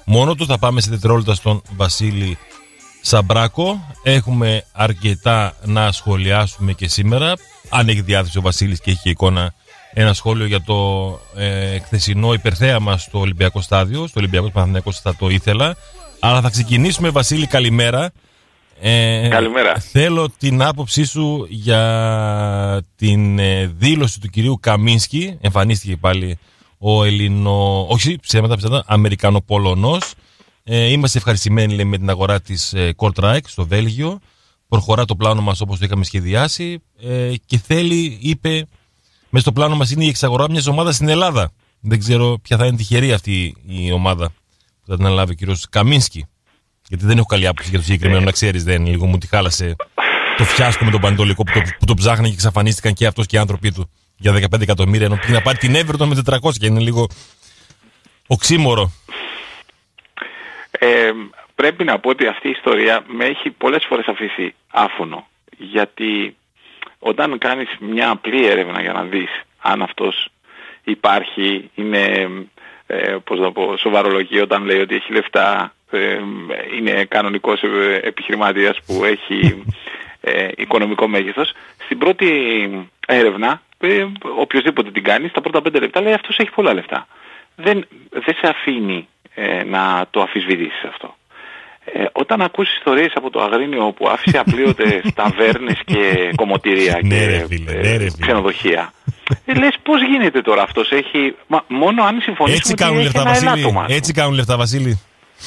μόνο του. Θα πάμε σε δευτερόλεπτα στον Βασίλη Σαμπράκο. Έχουμε αρκετά να σχολιάσουμε και σήμερα. Αν έχει διάθεση ο Βασίλης και έχει και εικόνα, ένα σχόλιο για το χθεσινό υπερθέαμα στο Ολυμπιακό στάδιο. Στο Ολυμπιακό Παναθηναϊκός θα το ήθελα. Αλλά θα ξεκινήσουμε, Βασίλη, καλημέρα. Καλημέρα. Θέλω την άποψή σου για την δήλωση του κυρίου Καμίνσκι. Εμφανίστηκε πάλι ο Αμερικανοπολωνός. Είμαστε ευχαριστημένοι, λέει, με την αγορά της Kortrijk στο Βέλγιο. Προχωρά το πλάνο μας όπως το είχαμε σχεδιάσει και θέλει, είπε, μέσα στο πλάνο μας είναι η εξαγορά μιας ομάδας στην Ελλάδα. Δεν ξέρω ποια θα είναι τυχερή αυτή η ομάδα που θα την αναλάβει ο κύριος Καμίνσκι. Γιατί δεν έχω καλή άποψη για το συγκεκριμένο, να ξέρεις, δεν λίγο μου τη χάλασε το φιάσκο με τον Πανετολικό που το ψάχνει και εξαφανίστηκαν και αυτός και οι άνθρωποι του για 15 εκατομμύρια. Ενώ πήγε να πάρει την Everton με 400 και είναι λίγο οξύμορο. Πρέπει να πω ότι αυτή η ιστορία με έχει πολλές φορές αφήσει άφωνο. Γιατί όταν κάνεις μια απλή έρευνα για να δεις αν αυτός υπάρχει, είναι σοβαρολογία όταν λέει ότι έχει λεφτά, είναι κανονικός επιχειρηματίας που έχει οικονομικό μέγεθος, στην πρώτη έρευνα οποιοσδήποτε την κάνει, στα πρώτα 5 λεπτά λέει αυτός έχει πολλά λεφτά. Δεν σε αφήνει να το αμφισβητήσεις αυτό. Όταν ακούσεις ιστορίες από το Αγρίνιο που άφησε απλήρωτες ταβέρνες και κομμωτήρια και ξενοδοχεία, λες πώς γίνεται τώρα αυτός, έχει μόνο αν συμφωνήσουμε ότι έχει ένα ελάττωμα. Έτσι κάνουν λεφτά, Βασίλη.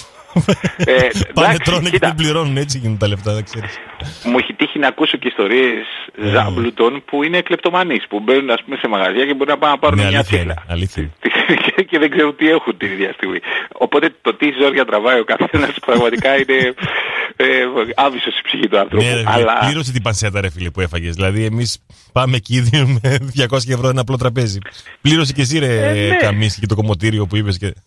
Πάνε, τρώνε και δεν πληρώνουν, έτσι γίνουν τα λεφτά, δεν ξέρεις. Μου έχει τύχει να ακούσω και ιστορίες ζάμπλουτων που είναι κλεπτομανείς, που μπαίνουν, ας πούμε, σε μαγαζιά και μπορεί να πάνε να πάρουν μια τσίλα. Και δεν ξέρουν τι έχουν την ίδια στιγμή. Οπότε το τι ζόρια τραβάει ο καθένας πραγματικά είναι άβυσος στη ψυχή του άνθρωπου. Ναι, αλλά... πλήρωσε την πανσέτα, ρε φίλε, που έφαγες. Δηλαδή εμείς πάμε εκεί με 200 ευρώ ένα απλό τραπέζι. Πλήρωσε και εσύ, ρε Καμίνσκι, και το κομμωτήριο που είπες και...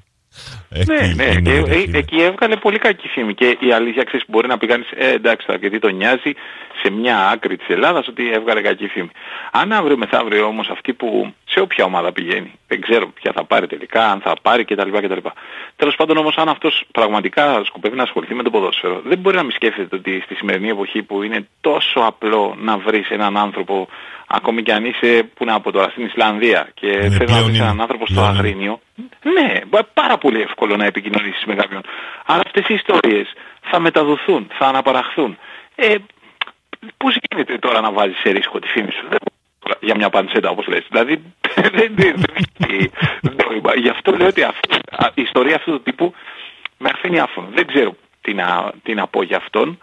Εκεί έβγαλε πολύ κακή φήμη και η αλήθεια, ξέρεις, μπορεί να πει κανείς εντάξει, γιατί τον νοιάζει σε μια άκρη της Ελλάδας ότι έβγαλε κακή φήμη. Αν αύριο μεθαύριο όμως αυτή που σε όποια ομάδα πηγαίνει, δεν ξέρω ποια θα πάρει τελικά, αν θα πάρει κτλ. Τέλος πάντων όμως, αν αυτός πραγματικά σκοπεύει να ασχοληθεί με το ποδόσφαιρο, δεν μπορεί να μην σκέφτεται ότι στη σημερινή εποχή που είναι τόσο απλό να βρεις έναν άνθρωπο, ακόμη και αν είσαι, που να από τώρα, στην Ισλανδία και θες να βρεις έναν άνθρωπο στο Αγρίνιο, ναι, πάρα πολύ εύκολο να επικοινωνήσεις με κάποιον. Αλλά αυτές οι ιστορίες θα μεταδοθούν, θα αναπαραχθούν. Πώς γίνεται τώρα να βάζεις σε ρίσκο τη φήμη σου για μια πανσέτα, όπως λες? Δηλαδή δεν έχει νόημα. Γι' αυτό λέω ότι η ιστορία αυτού του τύπου με αφήνει άφωνο. Δεν ξέρω τι να πω για αυτόν.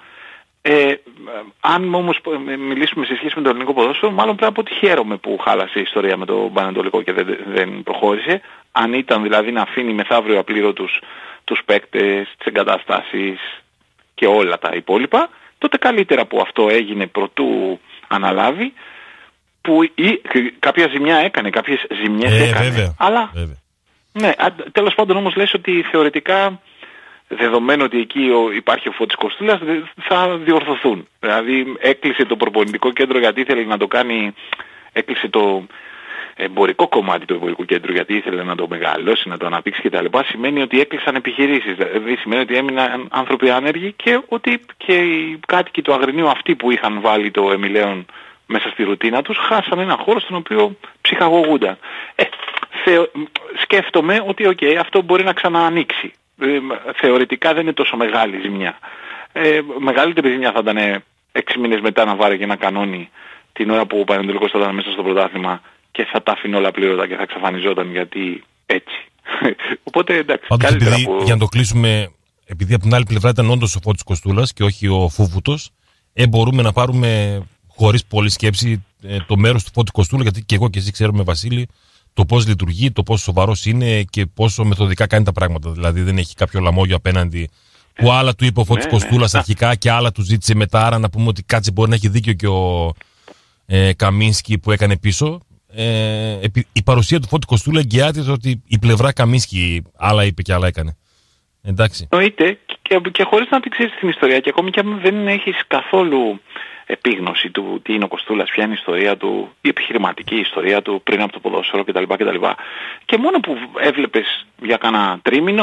Αν όμως μιλήσουμε σε σχέση με το ελληνικό ποδόσφαιρο, μάλλον πρέπει να πω ότι χαίρομαι που χάλασε η ιστορία με το Πανετολικό και δεν προχώρησε. Αν ήταν δηλαδή να αφήνει μεθαύριο απλήρωτους τους παίκτες, τις εγκαταστάσεις και όλα τα υπόλοιπα, τότε καλύτερα που αυτό έγινε προτού αναλάβει, που κάποια ζημιά έκανε, κάποιες ζημιές έκανε. Βέβαια, αλλά βέβαια. Ναι, τέλος πάντων όμως λες ότι θεωρητικά, δεδομένου ότι εκεί υπάρχει ο Φώτης Κοστούλας, θα διορθωθούν. Δηλαδή έκλεισε το προπονητικό κέντρο γιατί ήθελε να το κάνει, έκλεισε το εμπορικό κομμάτι του εμπορικού κέντρου γιατί ήθελε να το μεγαλώσει, να το αναπτύξει κτλ. Σημαίνει ότι έκλεισαν επιχειρήσεις, δηλαδή σημαίνει ότι έμειναν άνθρωποι άνεργοι και ότι και οι κάτοικοι του Αγρινίου, αυτοί που είχαν βάλει το Εμιλέον μέσα στη ρουτίνα τους, χάσαν έναν χώρο στον οποίο ψυχαγωγούνταν. Σκέφτομαι ότι αυτό μπορεί να ξαναανοίξει. Θεωρητικά δεν είναι τόσο μεγάλη ζημιά. Μεγαλύτερη ζημιά θα ήταν 6 μήνες μετά να βάρει και ένα κανόνι την ώρα που ο Πανετολικός θα ήταν μέσα στο πρωτάθλημα και θα τα αφήνει όλα πλήρωτα και θα εξαφανιζόταν, γιατί έτσι. Οπότε εντάξει. Πάντως, για να το κλείσουμε, επειδή από την άλλη πλευρά ήταν όντως ο Φώτης Κοστούλας και όχι ο Φούβουτος, μπορούμε να πάρουμε χωρίς πολλή σκέψη το μέρος του Φώτη Κοστούλα, γιατί και εγώ και εσύ ξέρουμε, Βασίλη, το πώς λειτουργεί, το πόσο σοβαρός είναι και πόσο μεθοδικά κάνει τα πράγματα. Δηλαδή δεν έχει κάποιο λαμόγιο απέναντι που άλλα του είπε ο Φώτης Κοστούλας αρχικά και άλλα του ζήτησε μετά. Άρα να πούμε ότι κάτσε, μπορεί να έχει δίκιο και ο Καμίνσκι που έκανε πίσω. Η παρουσία του Φώτη Κοστούλα εγγυάται ότι η πλευρά Καμίνσκι άλλα είπε και άλλα έκανε. Εντάξει. Εννοείται, και χωρίς να την ξέρεις την ιστορία, και ακόμη και αν δεν έχεις καθόλου επίγνωση του τι είναι ο Κοστούλας, ποια είναι η ιστορία του, η επιχειρηματική ιστορία του πριν από το ποδόσφαιρο κτλ. Και μόνο που έβλεπες για κάνα τρίμηνο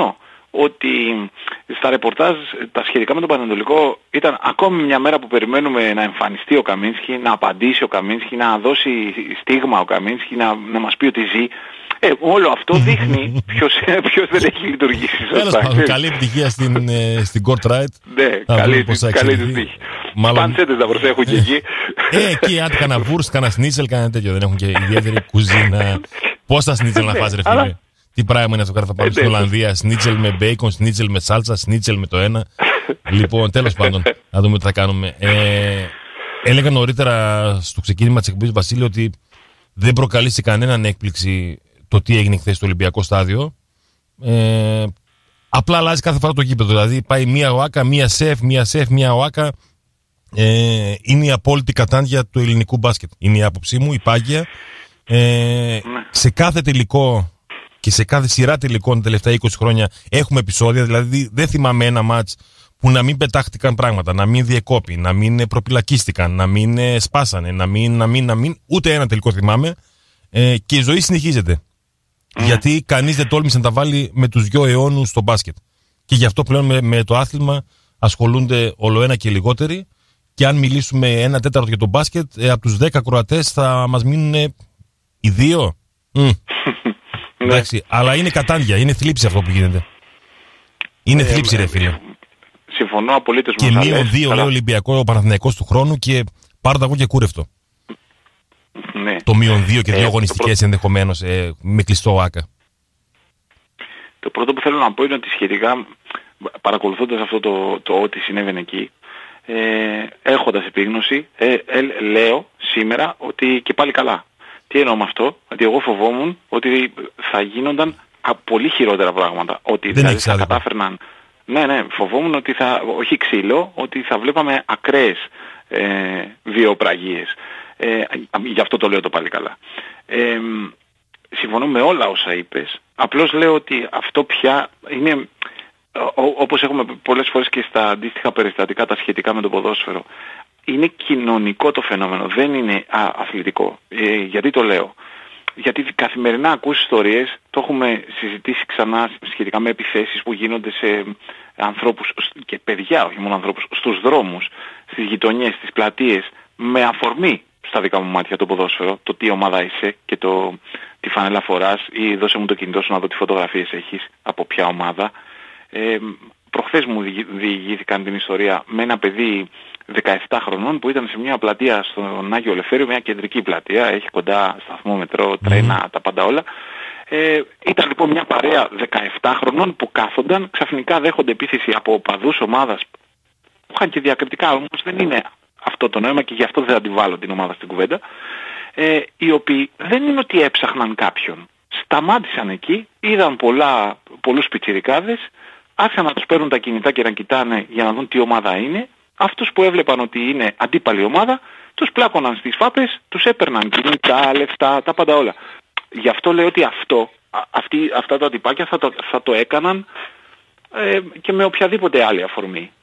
ότι στα ρεπορτάζ τα σχετικά με τον Πανετολικό ήταν ακόμη μια μέρα που περιμένουμε να εμφανιστεί ο Καμίνσκι, να απαντήσει ο Καμίνσκι, να δώσει στίγμα ο Καμίνσκι, να μας πει ότι ζει. Όλο αυτό δείχνει ποιος δεν έχει λειτουργήσει σωστά. Καλή επιτυχία στην Court Right. Ναι, καλή της τύχη. Παντσέτες να προσέχουν και εκεί. Εκεί άντε κανένα βούρς, κανένα σνίτσελ, κανένα τέτοιο. Δεν έχουν και ιδιαίτερη κουζίνα. Πόσα σνίτσελ να φας ρε φίλε. Τι πράγμα είναι αυτό που θα πάμε στην Ολλανδία. Σνίτσελ με μπέικον, σνίτσελ με σάλτσα, σνίτσελ με το ένα. Λοιπόν, τέλος πάντων, να δούμε τι θα κάνουμε. Έλεγα νωρίτερα στο ξεκίνημα της εκπομπής, Βασίλη, ότι δεν προκαλεί σε κανέναν έκπληξη το τι έγινε χθες στο Ολυμπιακό στάδιο. Απλά αλλάζει κάθε φορά το γήπεδο. Δηλαδή πάει μία ΟΑΚΑ, μία ΣΕΦ, μία ΟΑΚΑ. Είναι η απόλυτη κατάντια του ελληνικού μπάσκετ. Είναι η άποψή μου, η πάγια. Σε κάθε τελικό και σε κάθε σειρά τελικών τα τελευταία 20 χρόνια έχουμε επεισόδια. Δηλαδή δεν θυμάμαι ένα μάτς που να μην πετάχτηκαν πράγματα, να μην διεκόπη, να μην προπυλακίστηκαν, να μην σπάσανε, να μην. Ούτε ένα τελικό θυμάμαι. Και η ζωή συνεχίζεται. Γιατί κανείς δεν τόλμησε να τα βάλει με τους 2 αιώνους στο μπάσκετ. Και γι' αυτό πλέον με το άθλημα ασχολούνται ολοένα και λιγότεροι. Και αν μιλήσουμε 1/4 για το μπάσκετ, από τους 10 ακροατές θα μας μείνουν οι 2. Εντάξει, αλλά είναι κατάντια, είναι θλίψη αυτό που γίνεται. Είναι θλίψη ρε φίλε. Συμφωνώ απολύτως με και μείον 2 λέει Ολυμπιακό ο Παναθηναϊκός του χρόνου και πάρω τα εγώ και κούρευτο. Ναι. Το μείον 2 και 2 αγωνιστικές ενδεχομένως με κλειστό ΆΚΑ. Το πρώτο που θέλω να πω είναι ότι σχετικά παρακολουθώντας αυτό το ό,τι συνέβαινε εκεί, έχοντας επίγνωση, λέω σήμερα ότι και πάλι καλά. Τι εννοώ με αυτό? Ότι εγώ φοβόμουν ότι θα γίνονταν πολύ χειρότερα πράγματα. Ότι δηλαδή θα κατάφερναν. Ναι, φοβόμουν ότι όχι ξύλο, ότι θα βλέπαμε ακραίες βιοπραγίες. Γι' αυτό το λέω το πάλι καλά. Συμφωνώ με όλα όσα είπες. Απλώς λέω ότι αυτό πια είναι, όπως έχουμε πολλές φορές και στα αντίστοιχα περιστατικά τα σχετικά με το ποδόσφαιρο, είναι κοινωνικό το φαινόμενο, δεν είναι αθλητικό. Γιατί το λέω? Γιατί καθημερινά ακούς ιστορίες, το έχουμε συζητήσει ξανά σχετικά με επιθέσεις που γίνονται σε ανθρώπους και παιδιά, όχι μόνο ανθρώπους, στους δρόμους, στις γειτονιές, στις πλατείες, με αφορμή στα δικά μου μάτια το ποδόσφαιρο, το τι ομάδα είσαι και τι φανέλα φοράς ή δώσε μου το κινητό σου να δω τι φωτογραφίες έχεις από ποια ομάδα. Προχθές μου διηγήθηκαν την ιστορία με ένα παιδί 17 χρονών που ήταν σε μια πλατεία στον Άγιο Ελευθέριο, μια κεντρική πλατεία, έχει κοντά σταθμό μετρό, τρένα, τα πάντα όλα. Ήταν λοιπόν μια παρέα 17 χρονών που κάθονταν, ξαφνικά δέχονται επίθεση από οπαδούς ομάδας που είχαν και διακριτικά, όμως δεν είναι αυτό το νόημα και γι' αυτό δεν αντιβάλλω την ομάδα στην κουβέντα, οι οποίοι δεν είναι ότι έψαχναν κάποιον. Σταμάτησαν εκεί, είδαν πολλούς πιτσιρικάδες, άρχισαν να τους παίρνουν τα κινητά και να κοιτάνε για να δουν τι ομάδα είναι. Αυτούς που έβλεπαν ότι είναι αντίπαλη ομάδα, τους πλάκωναν στις φάπες, τους έπαιρναν κινητά, λεφτά, τα πάντα όλα. Γι' αυτό λέω ότι αυτά τα τυπάκια θα το έκαναν και με οποιαδήποτε άλλη αφορμή.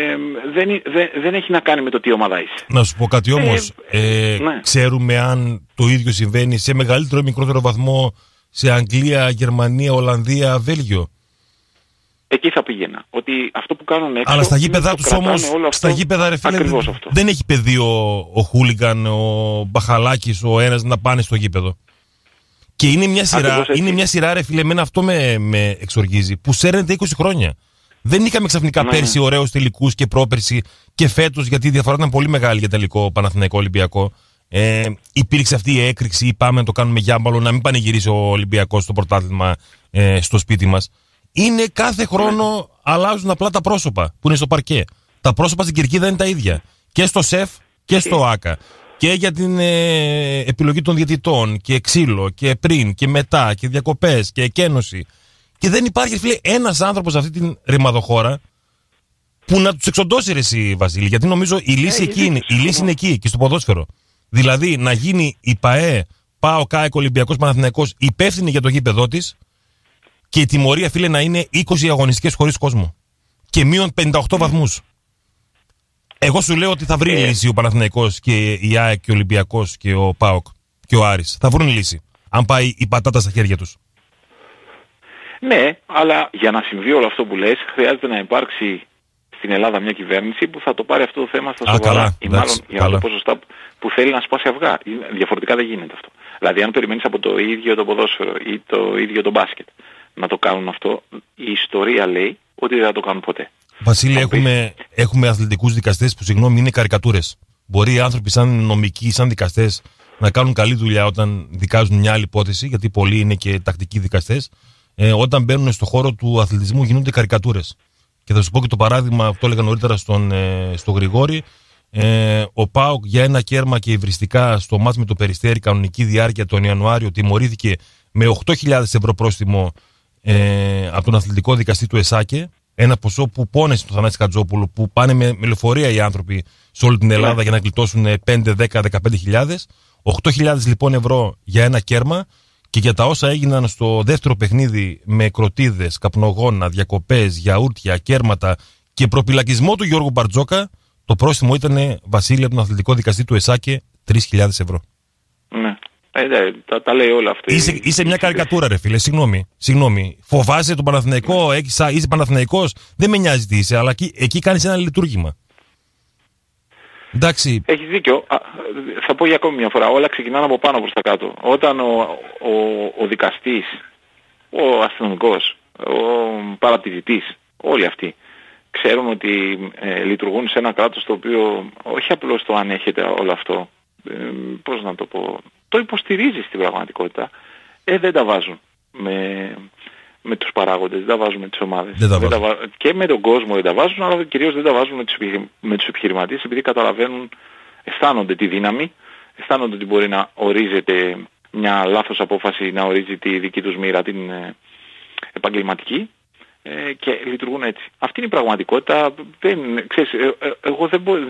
Δεν έχει να κάνει με το τι ομάδα είσαι. Να σου πω κάτι όμως. Ναι. Ξέρουμε αν το ίδιο συμβαίνει σε μεγαλύτερο ή μικρότερο βαθμό σε Αγγλία, Γερμανία, Ολλανδία, Βέλγιο? Εκεί θα πήγαινα. Ότι αυτό που κάνουν έξω. Αλλά στα γήπεδα τους όμως, στα γήπεδα ρε φίλε, δεν έχει παιδί ο χούλιγκαν, ο Μπαχαλάκης, ο ένας να πάνε στο γήπεδο. Και είναι μια σειρά ρε φίλε, εμένα αυτό με εξοργίζει, που σέρνεται 20 χρόνια. Δεν είχαμε ξαφνικά πέρσι ωραίους τελικούς και πρόπερσι και φέτος, γιατί η διαφορά ήταν πολύ μεγάλη για τελικό Παναθηναϊκό Ολυμπιακό. Υπήρξε αυτή η έκρηξη, πάμε να το κάνουμε γιάμπαλο, να μην πανηγυρίσει ο Ολυμπιακός στο πρωτάθλημα στο σπίτι μας. Είναι κάθε χρόνο αλλάζουν απλά τα πρόσωπα που είναι στο παρκέ. Τα πρόσωπα στην κερκίδα είναι τα ίδια. Και στο ΣΕΦ και στο ΆΚΑ. Και για την επιλογή των διαιτητών και ξύλο και πριν και μετά και διακοπές και εκένωση. Και δεν υπάρχει φίλε ένας άνθρωπος σε αυτή την ρημαδοχώρα που να τους εξοντώσει ρε εσύ Βασίλη. Γιατί νομίζω η λύση εκεί είναι. Η λύση είναι εκεί και στο ποδόσφαιρο. Δηλαδή να γίνει η ΠΑΕ, ΠΑΟΚ, Ολυμπιακός Παναθηναϊκός υπεύθυνη για το γήπεδό της. Και η τιμωρία, φίλε, να είναι 20 αγωνιστικές χωρίς κόσμο. Και μείον 58 βαθμούς. Εγώ σου λέω ότι θα βρει λύση ο Παναθηναϊκός και η ΑΕΚ και ο Ολυμπιακός και ο ΠΑΟΚ και ο Άρης. Θα βρουν λύση. Αν πάει η πατάτα στα χέρια τους. Ναι, αλλά για να συμβεί όλο αυτό που λες, χρειάζεται να υπάρξει στην Ελλάδα μια κυβέρνηση που θα το πάρει αυτό το θέμα στα σοβαρά. Ή μάλλον, για να το πω σωστά, που θέλει να σπάσει αυγά. Διαφορετικά δεν γίνεται αυτό. Δηλαδή, αν περιμένεις από το ίδιο το ποδόσφαιρο ή το ίδιο το μπάσκετ να το κάνουν αυτό, η ιστορία λέει ότι δεν θα το κάνουν ποτέ. Βασίλη, έχουμε αθλητικούς δικαστές που, συγγνώμη, είναι καρικατούρες. Μπορεί οι άνθρωποι σαν νομικοί, σαν δικαστές, να κάνουν καλή δουλειά όταν δικάζουν μια άλλη υπόθεση, γιατί πολλοί είναι και τακτικοί δικαστές. Όταν μπαίνουν στον χώρο του αθλητισμού γίνονται καρικατούρες. Και θα σου πω και το παράδειγμα, αυτό έλεγα νωρίτερα στον Γρηγόρη. Ο ΠΑΟΚ για ένα κέρμα και υβριστικά στο μάτς με το Περιστέρι, κανονική διάρκεια τον Ιανουάριο, τιμωρήθηκε με 8.000 ευρώ πρόστιμο από τον αθλητικό δικαστή του ΕΣΑΚΕ. Ένα ποσό που πόνεσε τον Θανάση Χατζόπουλο, που πάνε με λεωφορεία οι άνθρωποι σε όλη την Ελλάδα για να γλιτώσουν 5, 10, 15.000. 8.000 λοιπόν ευρώ για ένα κέρμα. Και για τα όσα έγιναν στο δεύτερο παιχνίδι με κροτίδες, καπνογόνα, διακοπές, γιαούρτια, κέρματα και προπυλακισμό του Γιώργου Μπαρτζόκα, το πρόστιμο ήταν, Βασίλη, από τον αθλητικό δικαστή του ΕΣΑΚΕ, 3.000 ευρώ. Ναι. Τα λέει όλα αυτά. Είσαι μια καρικατούρα, ρε φίλε. Συγγνώμη. Φοβάσαι τον Παναθηναϊκό, είσαι Παναθηναϊκός, δεν με νοιάζει τι είσαι, αλλά εκεί κάνεις ένα λειτουργήμα. Εντάξει. Έχεις δίκιο. Θα πω για ακόμη μια φορά. Όλα ξεκινάνε από πάνω προς τα κάτω. Όταν ο δικαστής, ο αστυνομικός, ο παρατηρητής, όλοι αυτοί ξέρουν ότι λειτουργούν σε ένα κράτος το οποίο όχι απλώς το ανέχεται όλο αυτό, πώς να το πω, το υποστηρίζει στην πραγματικότητα, δεν τα βάζουν με τους παράγοντες, δεν τα βάζουν με τις ομάδες. Και με τον κόσμο δεν τα βάζουν, αλλά κυρίως δεν τα βάζουν με τους επιχειρηματίες, επειδή καταλαβαίνουν, αισθάνονται τη δύναμη, αισθάνονται ότι μπορεί να ορίζεται μια λάθος απόφαση, να ορίζει τη δική τους μοίρα, την επαγγελματική, και λειτουργούν έτσι. Αυτή είναι η πραγματικότητα. Εγώ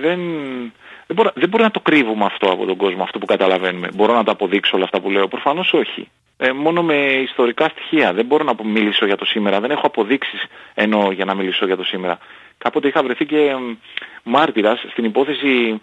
δεν μπορώ να το κρύβουμε αυτό από τον κόσμο, αυτό που καταλαβαίνουμε. Μπορώ να τα αποδείξω όλα αυτά που λέω? Προφανώς όχι. Μόνο με ιστορικά στοιχεία. Δεν μπορώ να μιλήσω για το σήμερα. Δεν έχω αποδείξεις για να μιλήσω για το σήμερα. Κάποτε είχα βρεθεί και μάρτυρας στην υπόθεση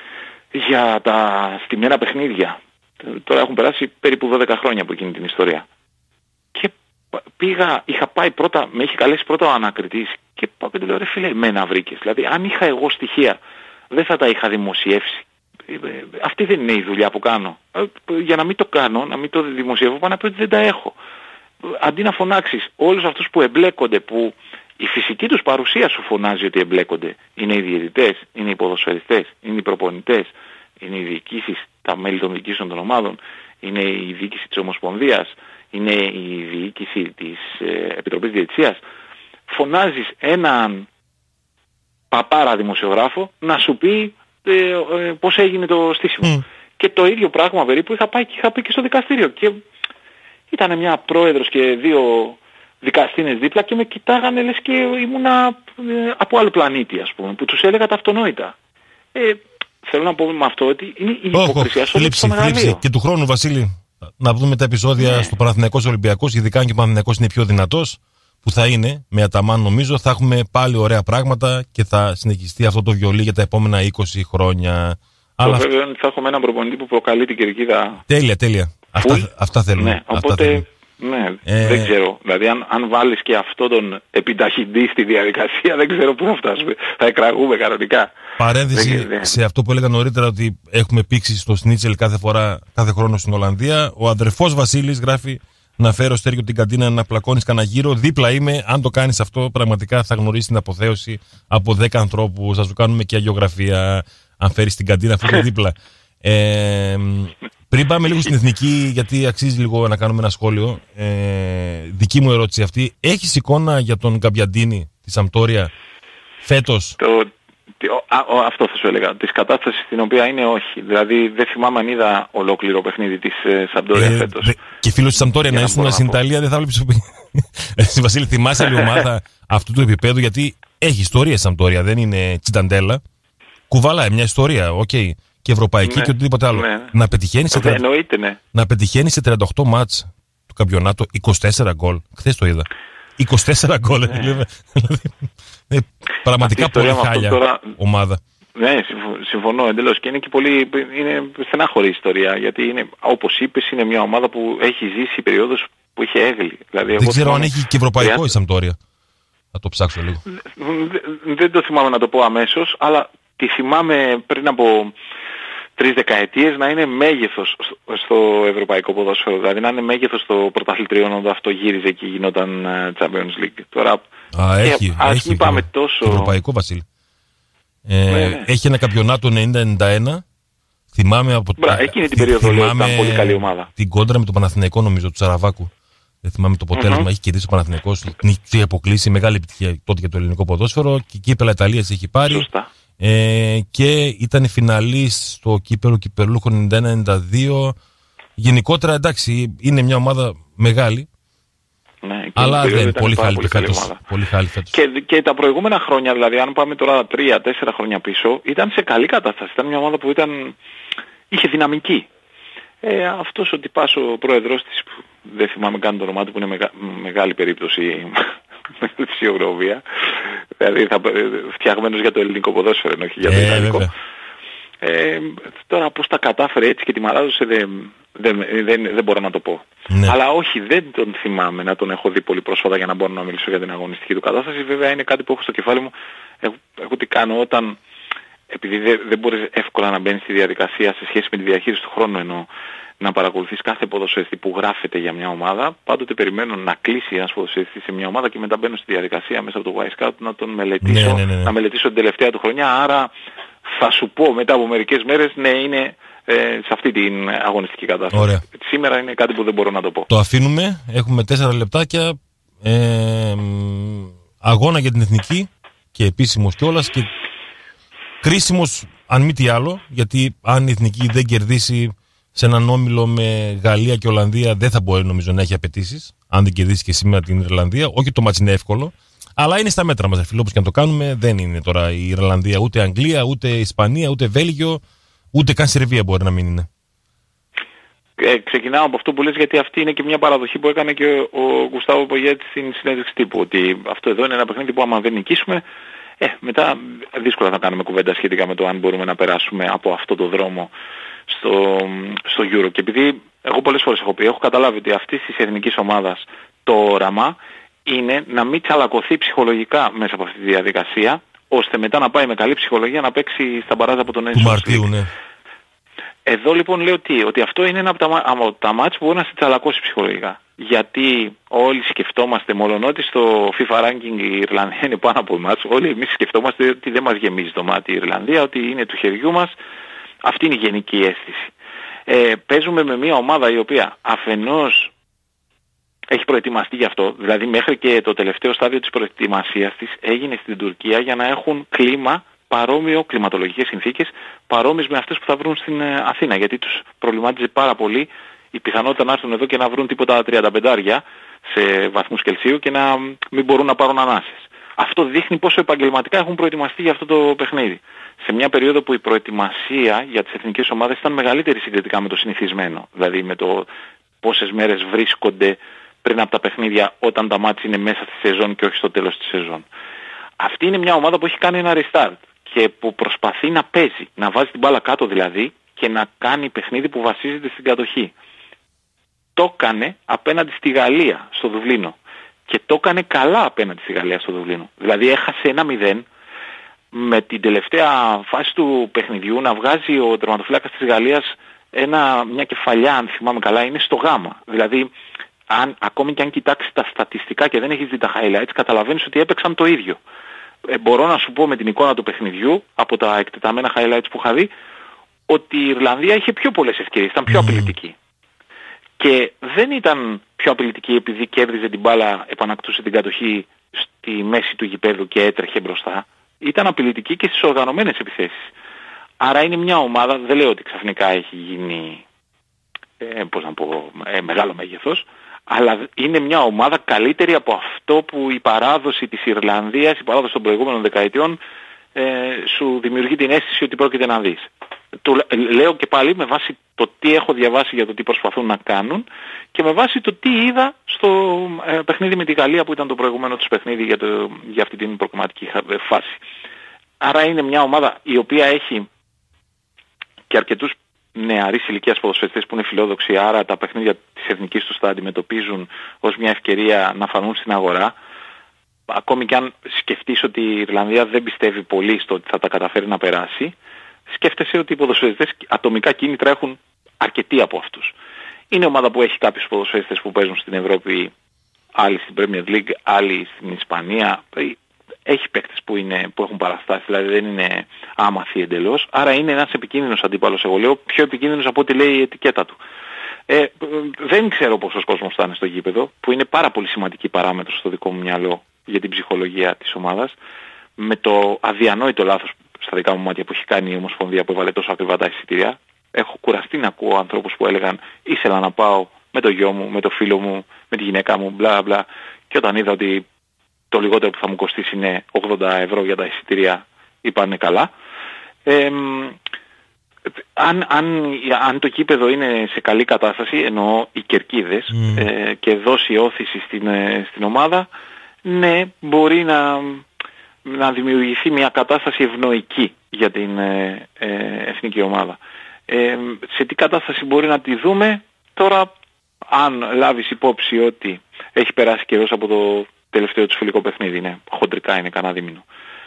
για τα στημένα παιχνίδια. Τώρα έχουν περάσει περίπου 12 χρόνια από εκείνη την ιστορία. Και είχα πάει πρώτα, με είχε καλέσει πρώτα ο ανακριτής και πάω και του λέω, ρε φίλε, εμένα βρήκες. Δηλαδή, αν είχα εγώ στοιχεία, δεν θα τα είχα δημοσιεύσει. Αυτή δεν είναι η δουλειά που κάνω. Για να μην το κάνω, να μην το δημοσιεύω, πάνω από ότι δεν τα έχω. Αντί να φωνάξεις όλους αυτούς που εμπλέκονται, που η φυσική τους παρουσία σου φωνάζει ότι εμπλέκονται. Είναι οι διαιτητές, είναι οι ποδοσφαιριστές, είναι οι προπονητές, είναι οι διοικήσεις, τα μέλη των διοικήσεων των ομάδων, είναι η διοίκηση της Ομοσπονδίας, είναι η διοίκηση της Επιτροπής Διαιτησίας. Φωνάζεις έναν παπάρα δημοσιογράφο να σου πει πώς έγινε το στήσιμο. Και το ίδιο πράγμα περίπου είχα πει και στο δικαστήριο. Και ήταν μια πρόεδρος και δύο δικαστίνες δίπλα και με κοιτάγανε λες και ήμουνα από άλλο πλανήτη, ας πούμε, που τους έλεγα τα αυτονόητα. Θέλω να πω με αυτό ότι είναι η υποκρισία στο μεγαλείο. Και του χρόνου, Βασίλη, να δούμε τα επεισόδια στο Παναθηναϊκός Ολυμπιακός, ειδικά αν και ο Παναθηναϊκός είναι πιο δυνατός, που θα είναι με Αταμάν, νομίζω, θα έχουμε πάλι ωραία πράγματα και θα συνεχιστεί αυτό το βιολί για τα επόμενα 20 χρόνια. Το βέβαιο είναι ότι θα έχουμε έναν προπονητή που προκαλεί την κερκίδα. Τέλεια. Αυτά θέλουμε. Ναι, οπότε δεν ξέρω. Δηλαδή αν βάλεις και αυτό τον επιταχυντή στη διαδικασία, δεν ξέρω πού θα φτάσουμε. Θα εκραγούμε κανονικά. Παρένθεση σε αυτό που έλεγα νωρίτερα, ότι έχουμε πήξει στο Σνίτσελ κάθε χρόνο στην Ολλανδία. Ο αδερφός Βασίλης γράφει να φέρω Στέργιο την καντίνα να πλακώνεις κανένα γύρο. Δίπλα είμαι. Αν το κάνεις αυτό, πραγματικά θα γνωρίσεις την αποθέωση από 10 ανθρώπους. Θα σου κάνουμε και αγιογραφία. Αν φέρεις την καντίνα, αυτό δίπλα. Πριν πάμε λίγο στην εθνική, γιατί αξίζει λίγο να κάνουμε ένα σχόλιο. Δική μου ερώτηση αυτή. Έχεις εικόνα για τον Γκαμπιαντίνη τη Σαμπτόρια φέτος? Αυτό θα σου έλεγα. Της κατάστασης στην οποία είναι, όχι. Δηλαδή δεν θυμάμαι αν είδα ολόκληρο παιχνίδι της Σαμπτόρια φέτος. Και φίλος της Σαμπτόρια να ήσουν στην Ιταλία, δεν θα βλέπεις. Βασίλη, θυμάσαι άλλη ομάδα αυτού του επίπεδου? Γιατί έχει ιστορία η Σαμπτόρια, δεν είναι τσιταντέλα. Κουβαλάει μια ιστορία, okay. Και ευρωπαϊκή και οτιδήποτε άλλο. Να πετυχαίνει σε 38 μάτς του καμπιονάτου 24 γκολ. Χθες το είδα. 24 γκολ. Πραγματικά πολύ χάλια ομάδα. Ναι, συμφωνώ εντελώς. Και είναι και πολύ στενάχωρη η ιστορία. Γιατί είναι, όπως είπες, είναι μια ομάδα που έχει ζήσει περιόδους που είχε έγλη. Δηλαδή, δεν ξέρω αν έχει και ευρωπαϊκό η Σαμπτόρια. Θα το ψάξω λίγο. Δεν το θυμάμαι να το πω αμέσως, αλλά τη θυμάμαι πριν από 3 δεκαετίες να είναι μέγεθος στο ευρωπαϊκό ποδόσφαιρο. Δηλαδή να είναι μέγεθος στο πρωταθλητριών όταν αυτό γύριζε και γινόταν Champions League. Τώρα, έχει τόσο... ευρωπαϊκό, Βασίλη. Έχει ένα καμπιονάτο 90-91. Θυμάμαι από εκείνη την περίοδο ήταν πολύ καλή ομάδα. Την κόντρα με τον Παναθηναϊκό, νομίζω, του Τσαραβάκου. Δεν θυμάμαι το αποτέλεσμα. Έχει κερδίσει ο Παναθηναϊκός. Την έχει αποκλείσει. Μεγάλη επιτυχία τότε για το ελληνικό ποδόσφαιρο. Και η κύπελα Ιταλίας έχει πάρει. Σωστά. Και ήταν φιναλής στο κύπελο κυπελούχο 91-92. Γενικότερα, εντάξει, είναι μια ομάδα μεγάλη. Ναι, αλλά δεν είναι πολύ χάλη φέτος. Και τα προηγούμενα χρόνια, δηλαδή αν πάμε τώρα 3-4 χρόνια πίσω, ήταν σε καλή κατάσταση. Ήταν μια ομάδα που είχε δυναμική. Αυτός ο τυπάς, ο πρόεδρος της, δεν θυμάμαι καν το όνομά του, που είναι μεγάλη περίπτωση με φυσιογνωμία, δηλαδή φτιαγμένος για το ελληνικό ποδόσφαιρο, ενώ όχι για το ιταλικό. Τώρα πώς τα κατάφερε έτσι και τη μαράδωσε δεν μπορώ να το πω. Ναι. Αλλά όχι, δεν τον θυμάμαι να τον έχω δει πολύ πρόσφατα για να μπορώ να μιλήσω για την αγωνιστική του κατάσταση. Βέβαια είναι κάτι που έχω στο κεφάλι μου. Εγώ τι κάνω όταν, επειδή δεν μπορείς εύκολα να μπαίνεις στη διαδικασία σε σχέση με τη διαχείριση του χρόνου, ενώ να παρακολουθείς κάθε ποδοσφαιριστή που γράφεται για μια ομάδα, πάντοτε περιμένω να κλείσει ένας ποδοσφαιριστής σε μια ομάδα και μετά μπαίνω στη διαδικασία μέσα από το Y-Scout να τον μελετήσω, να μελετήσω την τελευταία του χρονιά. Άρα θα σου πω μετά από μερικές μέρες, ναι, είναι σε αυτή την αγωνιστική κατάσταση. Ωραία. Σήμερα είναι κάτι που δεν μπορώ να το πω. Το αφήνουμε, έχουμε 4 λεπτάκια, αγώνα για την εθνική και επίσημος κιόλας και κρίσιμος αν μη τι άλλο, γιατί αν η εθνική δεν κερδίσει σε έναν όμιλο με Γαλλία και Ολλανδία δεν θα μπορεί νομίζω να έχει απαιτήσεις, αν δεν κερδίσει και σήμερα την Ιρλανδία. Όχι το μάτς είναι εύκολο, αλλά είναι στα μέτρα μας, φίλοι, όπως και να το κάνουμε. Δεν είναι τώρα η Ιρλανδία ούτε Αγγλία, ούτε Ισπανία, ούτε Βέλγιο, ούτε καν Σερβία μπορεί να μην είναι. Ξεκινάω από αυτό που λες, γιατί αυτή είναι και μια παραδοχή που έκανε και ο Γκουστάβο Πογέτη στην συνέντευξη τύπου, ότι αυτό εδώ είναι ένα παιχνίδι που άμα δεν νικήσουμε, μετά δύσκολα θα κάνουμε κουβέντα σχετικά με το αν μπορούμε να περάσουμε από αυτό το δρόμο στο Euro. Και επειδή εγώ πολλές φορές έχω καταλάβει ότι αυτής της εθνικής ομάδας το όραμα είναι να μην τσαλακωθεί ψυχολογικά μέσα από αυτή τη διαδικασία, ώστε μετά να πάει με καλή ψυχολογία να παίξει στα μπαράζ από τον Nations League. Του Μαρτίου, ναι. Εδώ λοιπόν λέω ότι αυτό είναι ένα από τα μάτς που μπορεί να σε τσαλακώσει ψυχολογικά. Γιατί όλοι σκεφτόμαστε, μολονότι στο FIFA ranking η Ιρλανδία είναι πάνω από εμάς, όλοι εμείς σκεφτόμαστε ότι δεν μας γεμίζει το μάτι η Ιρλανδία, ότι είναι του χεριού μας. Αυτή είναι η γενική αίσθηση. Παίζουμε με μια ομάδα η οποία αφενός έχει προετοιμαστεί γι' αυτό, δηλαδή μέχρι και το τελευταίο στάδιο της προετοιμασίας της έγινε στην Τουρκία για να έχουν κλίμα παρόμοιο, κλιματολογικές συνθήκες παρόμοιες με αυτές που θα βρουν στην Αθήνα, γιατί τους προβλημάτιζε πάρα πολύ η πιθανότητα να έρθουν εδώ και να βρουν τίποτα 35 σε βαθμούς Κελσίου και να μην μπορούν να πάρουν ανάσες. Αυτό δείχνει πόσο επαγγελματικά έχουν προετοιμαστεί για αυτό το παιχνίδι. Σε μια περίοδο που η προετοιμασία για τις εθνικές ομάδες ήταν μεγαλύτερη συγκριτικά με το συνηθισμένο. Δηλαδή με το πόσες μέρες βρίσκονται πριν από τα παιχνίδια όταν τα μάτς είναι μέσα στη σεζόν και όχι στο τέλος της σεζόν. Αυτή είναι μια ομάδα που έχει κάνει ένα restart και που προσπαθεί να παίζει, να βάζει την μπάλα κάτω δηλαδή και να κάνει παιχνίδι που βασίζεται στην κατοχή. Το έκανε απέναντι στη Γαλλία στο Δουβλίνο και το έκανε καλά απέναντι στη Γαλλία στο Δουβλίνο. Δηλαδή έχασε 1-0 με την τελευταία φάση του παιχνιδιού να βγάζει ο τερματοφύλακας της Γαλλίας μια κεφαλιά, αν θυμάμαι καλά, είναι στο γάμα. Δηλαδή ακόμη και αν κοιτάξεις τα στατιστικά και δεν έχεις δει τα highlights, καταλαβαίνεις ότι έπαιξαν το ίδιο. Μπορώ να σου πω με την εικόνα του παιχνιδιού, από τα εκτεταμένα highlights που είχα δει, ότι η Ιρλανδία είχε πιο πολλές ευκαιρίες, ήταν πιο απειλητική. Και δεν ήταν πιο απειλητική επειδή κέρδιζε την μπάλα, επανακτούσε την κατοχή στη μέση του γηπέδου και έτρεχε μπροστά. Ήταν απειλητική και στις οργανωμένες επιθέσεις. Άρα είναι μια ομάδα, δεν λέω ότι ξαφνικά έχει γίνει μεγάλο μέγεθος, αλλά είναι μια ομάδα καλύτερη από αυτό που η παράδοση της Ιρλανδίας, η παράδοση των προηγούμενων δεκαετιών σου δημιουργεί την αίσθηση ότι πρόκειται να δεις. Το λέω και πάλι με βάση το τι έχω διαβάσει για το τι προσπαθούν να κάνουν και με βάση το τι είδα στο παιχνίδι με τη Γαλλία που ήταν το προηγούμενο τους παιχνίδι για αυτή την προκριματική φάση. Άρα είναι μια ομάδα η οποία έχει και αρκετούς νεαρής ηλικίας ποδοσφαιριστές που είναι φιλόδοξοι, άρα τα παιχνίδια της εθνικής τους τα αντιμετωπίζουν ως μια ευκαιρία να φανούν στην αγορά. Ακόμη και αν σκεφτείς ότι η Ιρλανδία δεν πιστεύει πολύ στο ότι θα τα καταφέρει να περάσει, σκέφτεσαι ότι οι ποδοσφαιριστές ατομικά κίνητρα έχουν αρκετοί από αυτούς. Είναι ομάδα που έχει κάποιους ποδοσφαιριστές που παίζουν στην Ευρώπη, άλλοι στην Premier League, άλλοι στην Ισπανία. Έχει παίκτες που έχουν παραστάσει, δηλαδή δεν είναι άμαθοι εντελώς. Άρα είναι ένας επικίνδυνος αντίπαλος, εγώ λέω, πιο επικίνδυνος από ό,τι λέει η ετικέτα του. Δεν ξέρω πόσος κόσμος θα είναι στο γήπεδο, που είναι πάρα πολύ σημαντική παράμετρος στο δικό μου μυαλό για την ψυχολογία της ομάδας. Με το αδιανόητο λάθος στα δικά μου μάτια που έχει κάνει η Ομοσπονδία που έβαλε τόσο ακριβά τα εισιτήρια. Έχω κουραστεί να ακούω ανθρώπους που έλεγαν ήθελα να πάω με το γιο μου, με το φίλο μου, με τη γυναίκα μου, μπλα μπλα. Και όταν είδα ότι το λιγότερο που θα μου κοστίσει είναι 80 ευρώ για τα εισιτήρια, είπανε καλά. Αν το κήπεδο είναι σε καλή κατάσταση, εννοώ οι κερκίδες, και δώσει όθηση στην ομάδα, ναι, μπορεί να δημιουργηθεί μια κατάσταση ευνοϊκή για την εθνική ομάδα. Σε τι κατάσταση μπορεί να τη δούμε τώρα, αν λάβεις υπόψη ότι έχει περάσει καιρός από το τελευταίο του φιλικό παιχνίδι, ναι, χοντρικά είναι κανένα δίμηνο.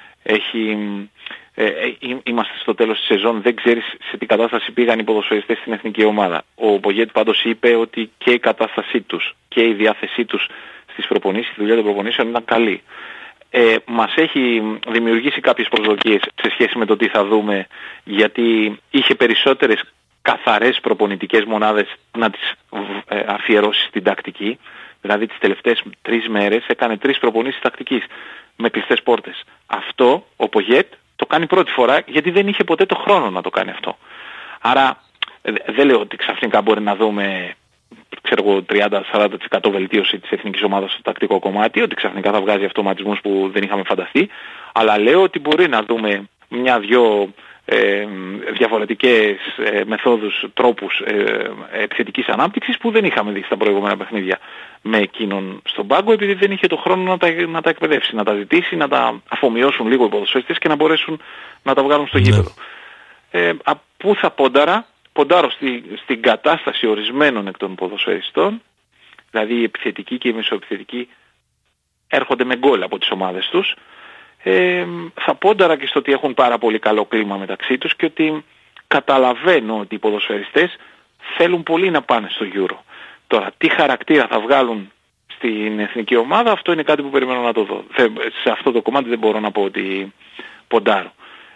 Είμαστε στο τέλος της σεζόν, δεν ξέρεις σε τι κατάσταση πήγαν οι ποδοσφαιριστές στην εθνική ομάδα. Ο Πογέτ πάντως είπε ότι και η κατάστασή τους και η διάθεσή τους στις προπονήσεις, η δουλειά των προπονήσεων ήταν καλή. Μας έχει δημιουργήσει κάποιες προσδοκίες σε σχέση με το τι θα δούμε, γιατί είχε περισσότερες καθαρές προπονητικές μονάδες να τις αφιερώσει στην τακτική. Δηλαδή τις τελευταίες 3 μέρες έκανε 3 προπονήσεις τακτικής με κλειστές πόρτες. Αυτό ο Πογέτ το κάνει πρώτη φορά, γιατί δεν είχε ποτέ το χρόνο να το κάνει αυτό. Άρα δεν λέω ότι ξαφνικά μπορεί να δούμε 30-40% βελτίωση της εθνικής ομάδας στο τακτικό κομμάτι, ότι ξαφνικά θα βγάζει αυτοματισμούς που δεν είχαμε φανταστεί, αλλά λέω ότι μπορεί να δούμε 1-2 διαφορετικές μεθόδους, τρόπους επιθετικής ανάπτυξης που δεν είχαμε δει στα προηγούμενα παιχνίδια με εκείνον στον πάγκο, επειδή δεν είχε το χρόνο να τα εκπαιδεύσει, να τα ζητήσει, να τα αφομοιώσουν λίγο οι ποδοσφαιριστές και να μπορέσουν να τα βγάλουν στο γήπεδο. Πού θα ποντάρω στην κατάσταση ορισμένων εκ των ποδοσφαιριστών, δηλαδή οι επιθετικοί και οι μεσοεπιθετικοί έρχονται με γκολ από τις ομάδες τους. Θα πόνταρα και στο ότι έχουν πάρα πολύ καλό κλίμα μεταξύ τους και ότι καταλαβαίνω ότι οι ποδοσφαιριστές θέλουν πολύ να πάνε στο Euro. Τώρα, τι χαρακτήρα θα βγάλουν στην εθνική ομάδα, αυτό είναι κάτι που περιμένω να το δω. Σε αυτό το κομμάτι δεν μπορώ να πω ότι ποντάρω.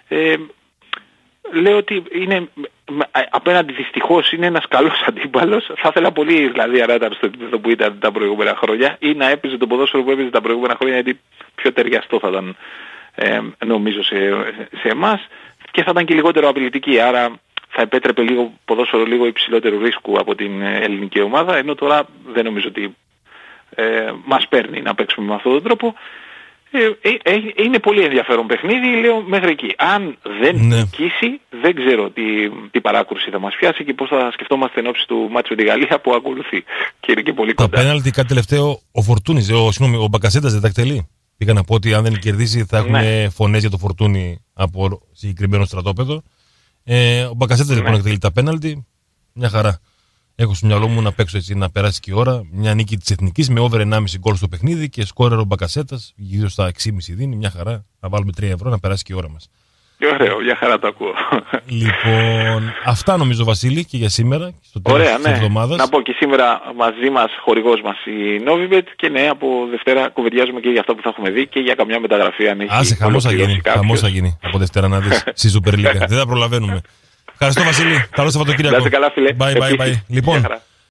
Λέω ότι είναι, απέναντι δυστυχώς είναι ένας καλός αντίπαλος. Θα ήθελα πολύ η Ιρλανδία να ήταν στο επίπεδο που ήταν τα προηγούμενα χρόνια ή να έπαιζε το ποδόσφαιρο που έπαιζε τα προηγούμενα χρόνια, γιατί πιο ταιριαστό θα ήταν νομίζω σε εμάς και θα ήταν και λιγότερο απειλητική. Άρα θα επέτρεπε λίγο ποδόσφαιρο λίγο υψηλότερου ρίσκου από την ελληνική ομάδα, ενώ τώρα δεν νομίζω ότι μας παίρνει να παίξουμε με αυτόν τον τρόπο. Είναι πολύ ενδιαφέρον παιχνίδι, λέω μέχρι εκεί. Αν δεν νικήσει, δεν ξέρω τι παράκρουση θα μας πιάσει και πώς θα σκεφτόμαστε εν ώψη του μάτσου με τη Γαλλία που ακολουθεί. Και είναι και πολύ κοντά. Τα πέναλτι κάτι τελευταίο, ο Φορτούνης, ο Μπακασέτας δεν τα εκτελεί. Πήγα να πω ότι αν δεν κερδίσει θα έχουμε φωνές για το Φορτούνη από συγκεκριμένο στρατόπεδο. Ο Μπακασέτας λοιπόν εκτελεί τα πέναλτι. Μια χαρά. Έχω στο μυαλό μου να παίξω έτσι, να περάσει και η ώρα. Μια νίκη της Εθνικής με over 1,5 γκολ στο παιχνίδι και σκόρερ ο Μπακασέτας γύρω στα 6,5 δίνει. Μια χαρά. Να βάλουμε 3 ευρώ να περάσει και η ώρα μας. Ωραίο, μια χαρά το ακούω. Λοιπόν, αυτά νομίζω Βασίλη και για σήμερα. Στο τέλος της εβδομάδας. Να πω και σήμερα μαζί μας, χορηγός μας η Novibet και ναι, από Δευτέρα κουβεντιάζουμε και για αυτά που θα έχουμε δει και για καμιά μεταγραφή αν έχει. Άσε, χαμός θα γίνει από Δευτέρα να δεις στη Super League. Δεν θα προλαβαίνουμε. Ευχαριστώ Βασίλη. Καλό Σαββατοκύριακο. Καλά, φίλε. Bye. Λοιπόν,